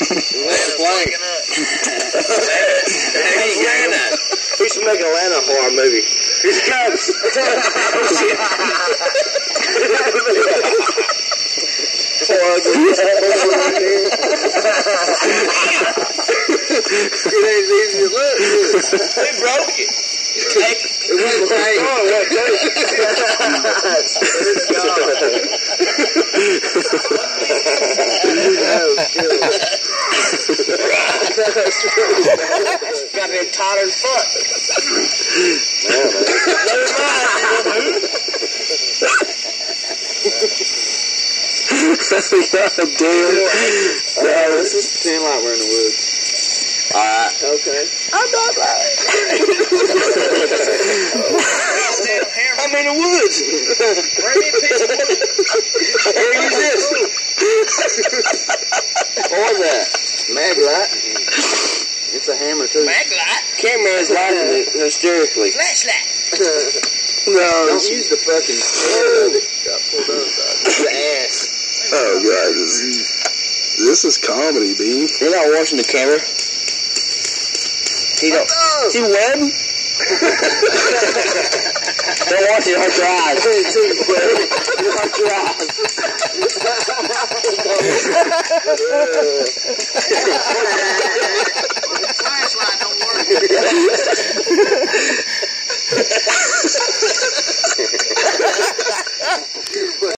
Plank. We should make Atlanta a horror movie. Here's Cubs. It ain't as easy as look. We broke it. It wasn't tight. Oh, what, got me tighter than fuck. God damn. Let's just pretend like we're in the woods. Alright. Okay. I'm not lying. I'm in the woods. Bring me a piece of wood. Here, use this. What was that? Maglite. It's a hammer too. Maglite? Camera's lighting it hysterically. Flashlight. No. Don't use the fucking head of it. Got pulled up. The ass. Oh, God. This is comedy, B. You're not watching the camera. He don't. Is he webbing? Don't watch it, hurt your eyes. You hurt your eyes.